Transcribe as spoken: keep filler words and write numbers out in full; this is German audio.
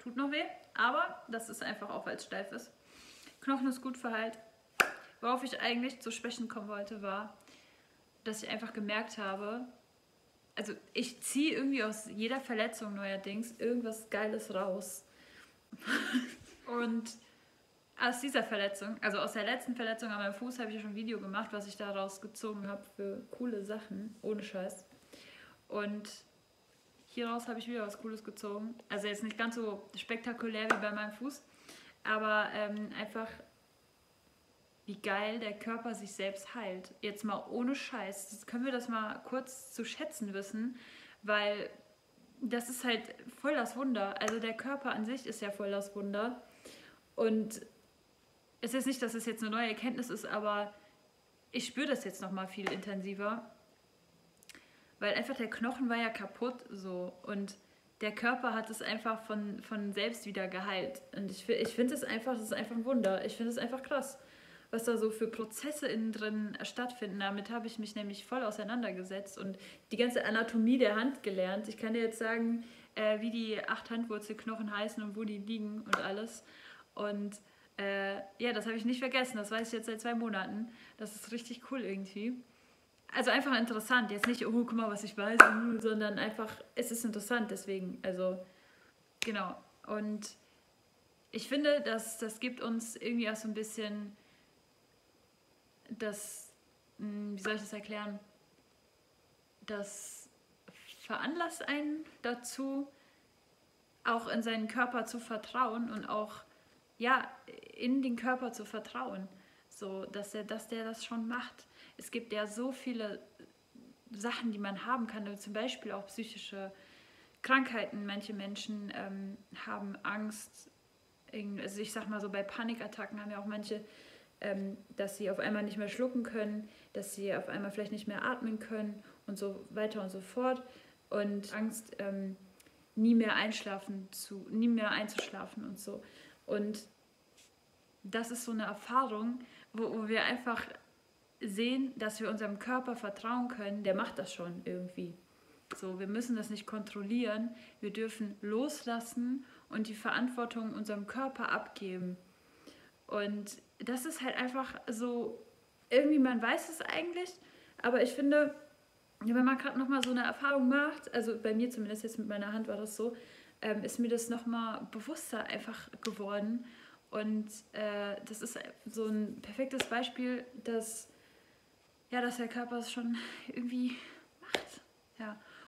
tut noch weh, aber das ist einfach auch, weil es steif ist. Knochen ist gut verheilt. Worauf ich eigentlich zu sprechen kommen wollte, war, dass ich einfach gemerkt habe, also ich ziehe irgendwie aus jeder Verletzung neuerdings irgendwas Geiles raus. Und aus dieser Verletzung, also aus der letzten Verletzung an meinem Fuß, habe ich ja schon ein Video gemacht, was ich daraus gezogen habe für coole Sachen, ohne Scheiß. Und hieraus habe ich wieder was Cooles gezogen. Also jetzt nicht ganz so spektakulär wie bei meinem Fuß, aber ähm, einfach, wie geil der Körper sich selbst heilt. Jetzt mal ohne Scheiß. Das können wir das mal kurz zu schätzen wissen, weil das ist halt voll das Wunder. Also der Körper an sich ist ja voll das Wunder. Und es ist nicht, dass es jetzt eine neue Erkenntnis ist, aber ich spüre das jetzt nochmal viel intensiver. Weil einfach der Knochen war ja kaputt so und der Körper hat es einfach von, von selbst wieder geheilt. Und ich, ich finde es einfach, das ist einfach ein Wunder. Ich finde es einfach krass, was da so für Prozesse innen drin stattfinden. Damit habe ich mich nämlich voll auseinandergesetzt und die ganze Anatomie der Hand gelernt. Ich kann dir jetzt sagen, äh, wie die acht Handwurzelknochen heißen und wo die liegen und alles. Und äh, ja, das habe ich nicht vergessen. Das weiß ich jetzt seit zwei Monaten. Das ist richtig cool irgendwie. Also einfach interessant. Jetzt nicht, oh, guck mal, was ich weiß, sondern einfach, es ist interessant deswegen. Also, genau. Und ich finde, dass das gibt uns irgendwie auch so ein bisschen das, wie soll ich das erklären, das veranlasst einen dazu, auch in seinen Körper zu vertrauen und auch, ja, in den Körper zu vertrauen, so, dass er, dass der das schon macht. Es gibt ja so viele Sachen, die man haben kann, zum Beispiel auch psychische Krankheiten. Manche Menschen ähm, haben Angst, also ich sag mal so, bei Panikattacken haben ja auch manche, ähm, dass sie auf einmal nicht mehr schlucken können, dass sie auf einmal vielleicht nicht mehr atmen können und so weiter und so fort. Und Angst, ähm, nie mehr einschlafen zu, nie mehr einzuschlafen und so. Und das ist so eine Erfahrung, wo, wo wir einfach sehen, dass wir unserem Körper vertrauen können, der macht das schon irgendwie. So, wir müssen das nicht kontrollieren, wir dürfen loslassen und die Verantwortung unserem Körper abgeben. Und das ist halt einfach so, irgendwie, man weiß es eigentlich, aber ich finde, wenn man gerade nochmal so eine Erfahrung macht, also bei mir zumindest jetzt mit meiner Hand war das so, ähm, ist mir das nochmal bewusster einfach geworden. Und äh, das ist so ein perfektes Beispiel, dass, ja, dass der Körper es schon irgendwie macht. Ja.